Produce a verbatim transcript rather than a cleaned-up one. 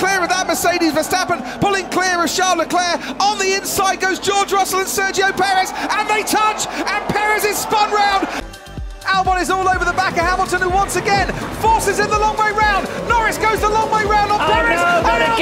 clear of that Mercedes. Verstappen pulling clear of Charles Leclerc. On the inside goes George Russell and Sergio Perez, and they touch, and Perez is spun round. Albon is all over the back of Hamilton, who once again forces in the long way round. Norris goes the long way round on Oh Perez, no, and